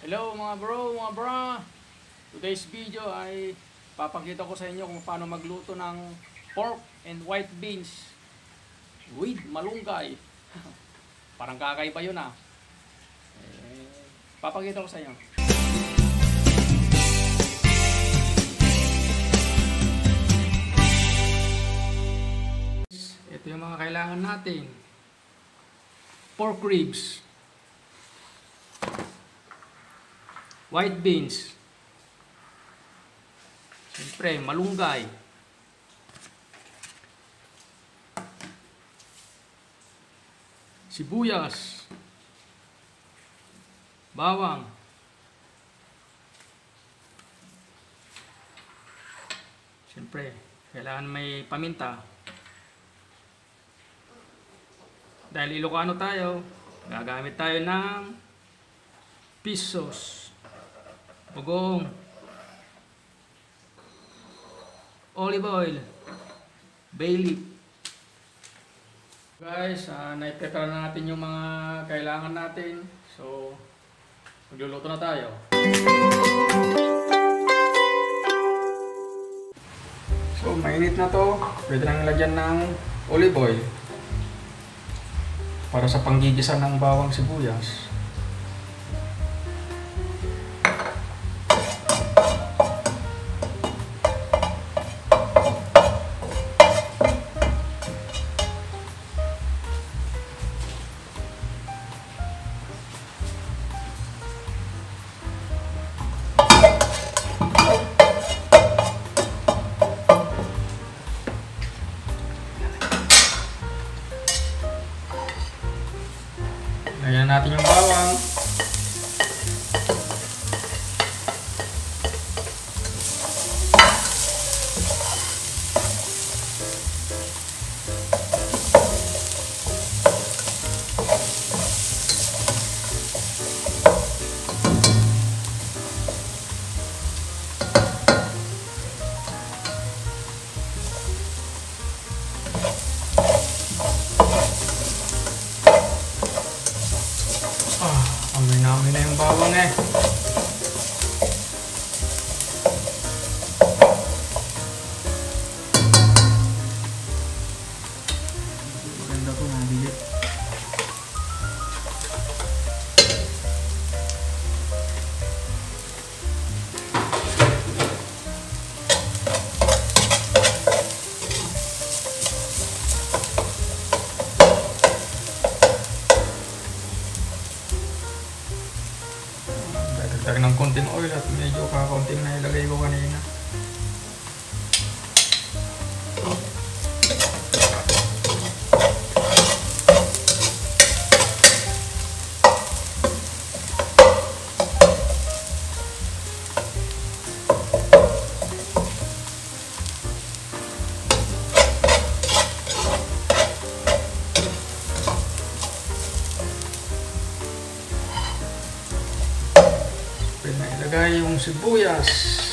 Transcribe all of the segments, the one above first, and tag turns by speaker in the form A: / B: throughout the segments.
A: Hello mga bro, mga bra. Today's video ay papakita ko sa inyo kung paano magluto ng pork and white beans with malunggay. Parang kakaiba yun ah. Papakita ko sa inyo. Ito yung mga kailangan natin. Pork ribs, white beans, siyempre malunggay, sibuyas, bawang, siyempre kailangan may paminta. Dahil Ilocano tayo, gagamit tayo ng fish sauce, bugong, olive oil, bay leaf. Guys, na-prepare na natin yung mga kailangan natin. So, magluluto na tayo. So, mainit na to. Pwede nang lagyan ng olive oil para sa panggigisa ng bawang sibuyas. Lagyan natin yung bawang. Amoy na yung bawang eh. Maganda po, nabilit. Dagdag ng konting oil at medyo kakaunting na ilagay ko kanina. Ilagay yung sibuyas.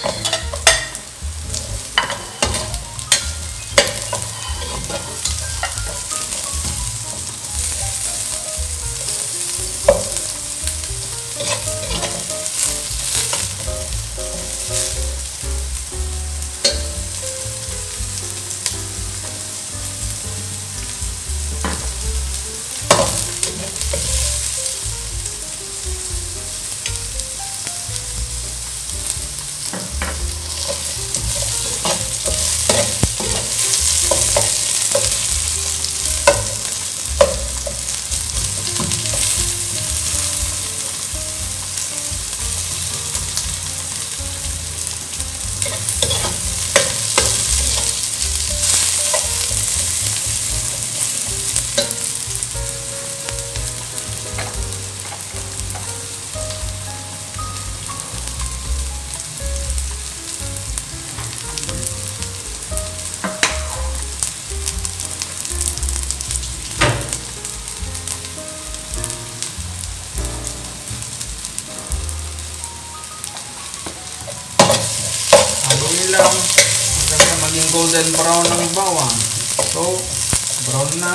A: lang hanggang maging golden brown ng bawang. So, brown na.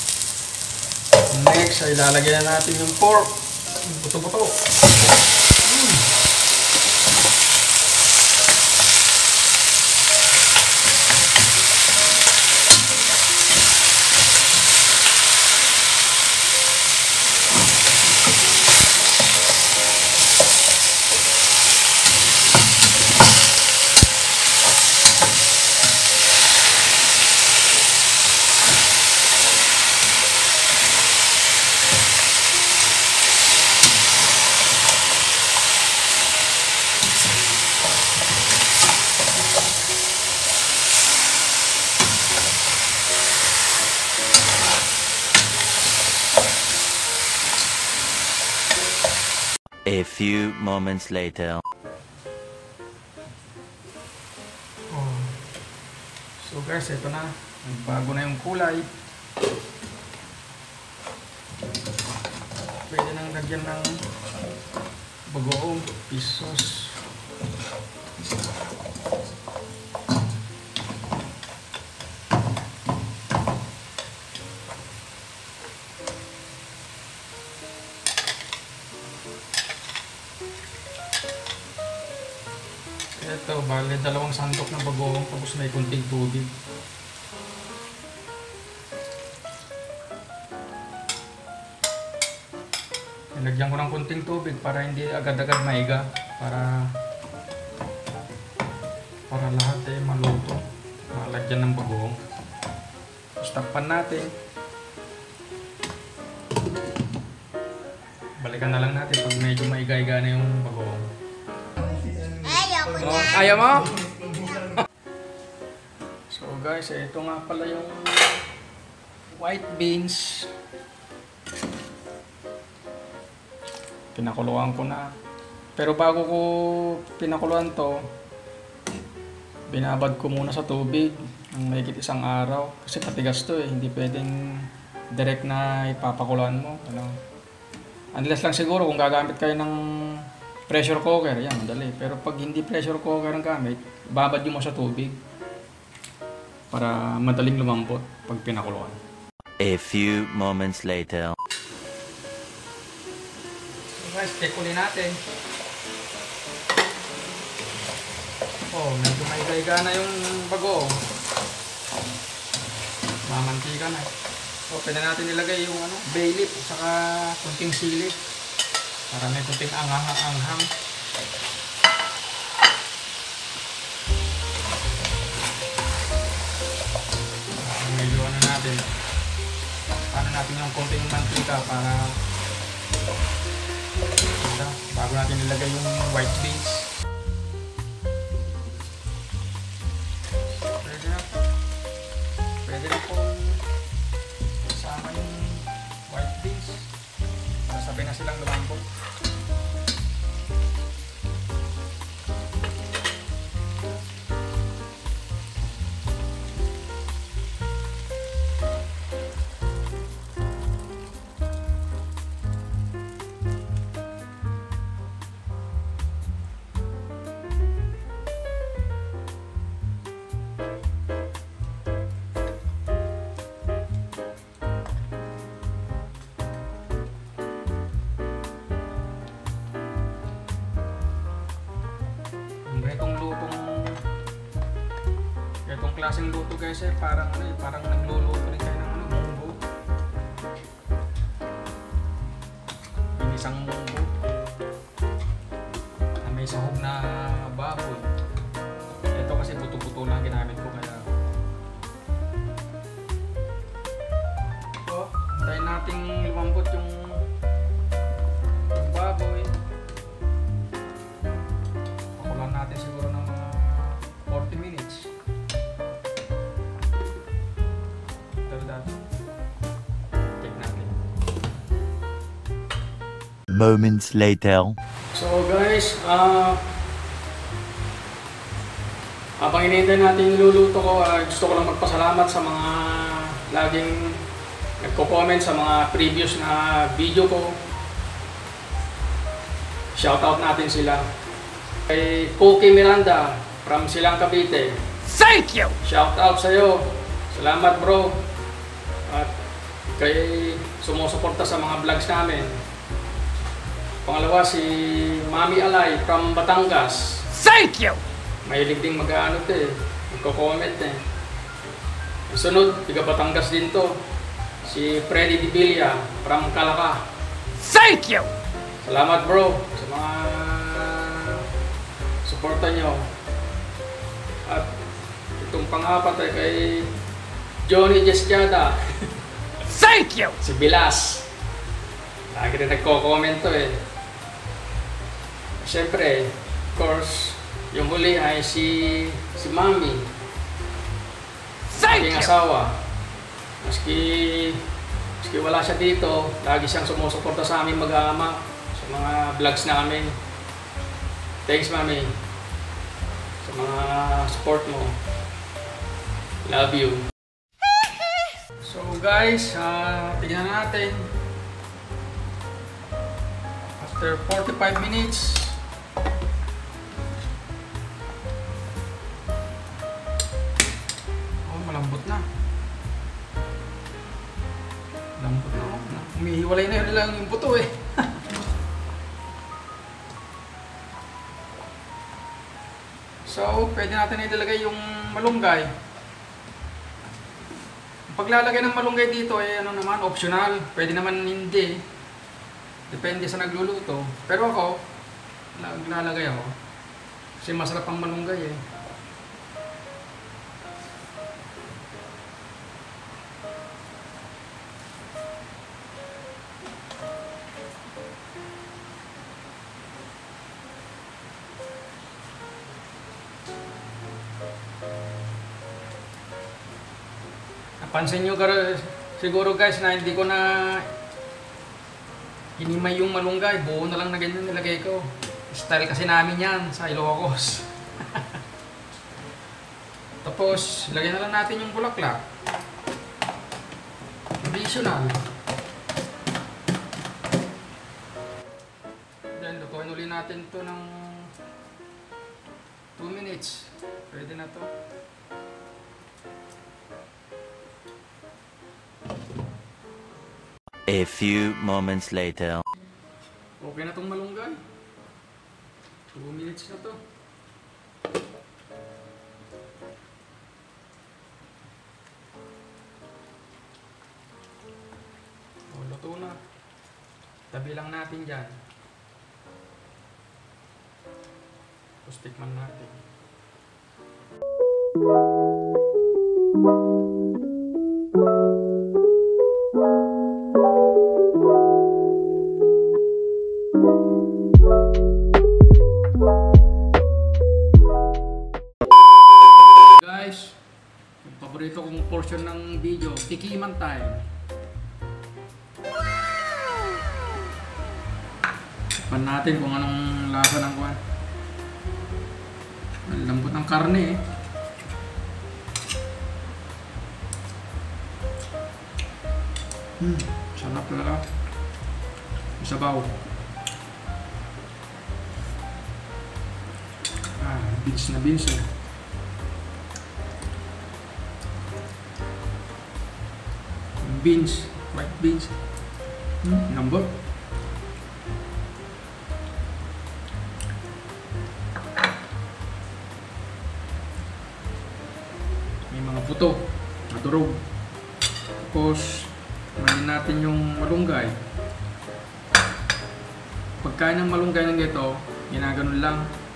A: Next ay lalagyan na natin yung pork. Buto-buto.
B: A few moments later.
A: Oh. So guys, ito na. Bago na yung kulay. Pwede nang lagyan ng bagoong pisos. Ito, bale, 2 sandok ng bagoong tapos may kunting tubig. Nilagyan ko ng kunting tubig para hindi agad-agad maiga. Para lahat maluto. Malagyan ng bagoong. Tapos takpan natin. Balikan na lang natin pag medyo maiga-iga na yung bagoong. Ayaw mo? So guys, ito nga pala yung white beans. Pinakuluan ko na. Pero bago ko pinakuluan to, binabad ko muna sa tubig ng mahigit 1 araw. Kasi patigas to hindi pwedeng direct na ipapakuluan mo. Unless lang siguro kung gagamit kayo ng pressure cooker, yan, madali. Pero pag hindi pressure cooker ang gamit, babad nyo mo sa tubig para madaling lumambot pag pinakuluan.
B: A few moments later.
A: So guys, check ulit natin. Oh, medyo maiga-iga na yung bago. Mamantika na. So, pwede natin ilagay yung bay leaf saka kunting sili. Para may kunting anghang. Medyo natin. Paano natin yung kunting mantika para bago natin ilagay yung white beans. Pwede na pong sama yung white beans para sabay na silang lumambot. Itong klaseng luto guys parang nagluluto rin kayo ng munggo. Inisang munggo na may sahog na baboy. Ito kasi buto-buto lang ginamit ko kaya. So, hintayin nating lumambot yung baboy. Pakulan natin siguro ng mga 40 minutes.
B: Moments later.
A: So guys, habang hinihintay natin yung luluto ko, gusto ko lang magpasalamat sa mga laging nagko-comment sa mga previous na video ko. Shoutout natin sila. Kay Cookie Miranda from Silang Cavite.
C: Thank you!
A: Shoutout sa'yo. Salamat bro. At kay sumusuporta sa mga vlogs namin. Pangalawa si Mami Alay from Batangas.
C: Thank you!
A: Mahilig ding magko-comment Sunod, tiga Batangas din to. Si Freddy Di Villa from Calaca.
C: Thank you!
A: Salamat bro sa mga suporta nyo. At itong pang-apat ay kay Johnny Jestiada.
C: Thank you!
A: Si Bilas. Lagi rin nagko-comment to Siyempre, of course, yung huli ay si Mami.
C: Thank
A: Aking
C: you!
A: asawa. Maski wala siya dito, lagi siyang sumusuporta sa amin mag-aama. So, mga vlogs namin. Thanks, Mami, sa mga support mo. Love you. So guys, tingnan natin. After 45 minutes, malambot na. Lambot na. Umihiwalay na yun lang yung buto eh. So, pwede natin ilagay yung malunggay. Paglalagay ng malunggay dito ay ano naman, optional. Pwede naman hindi. Depende sa nagluluto. Pero ako, naglalagay ako. Kasi masarap ang malunggay eh. Napansin nyo siguro guys na hindi ko na hinimay yung malunggay. Buo na lang na ganyan nilagay ko. Style kasi namin yan sa Ilocos. Tapos, lagyan na lang natin yung bulaklak. Additional. Then, lutuin ulit natin to ng 2 minutes. Pwede na to.
B: A few moments later.
A: Okay na tong malunggay. 2 minutes na to. O, luto na. Tabi lang natin dyan. Tapos tikman natin. Guys, yung paborito kong portion ng video, tikiman time. Tikman natin kung anong lasa ng kuwan. Ang lambot ng karne eh. Sarap talaga. Sabaw. Beans na beans eh. Beans, white beans. Lambot. May mga puto, madurog. Tapos, kumain natin yung malunggay. Pagkain ng malunggay ng ito, ginaganon lang.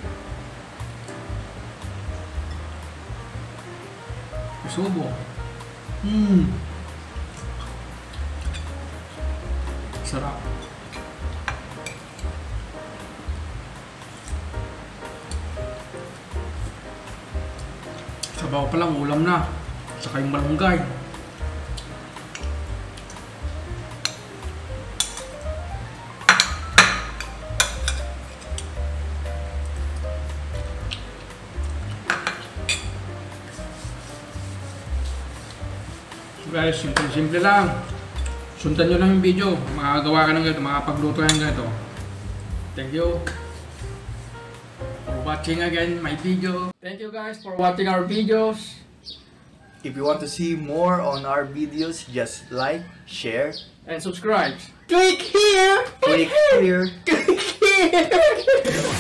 A: Subo. Sarap. Sabaw pa lang, ulam na. Saka yung malunggay. Guys, simple lang. Sundan nyo lang yung video. Makagawa ka ng ganito, makapagluto ka ng ganito. Thank you for watching again my video. Thank you guys for watching our videos.
D: If you want to see more on our videos, just like, share,
A: And subscribe.
D: click here, click here.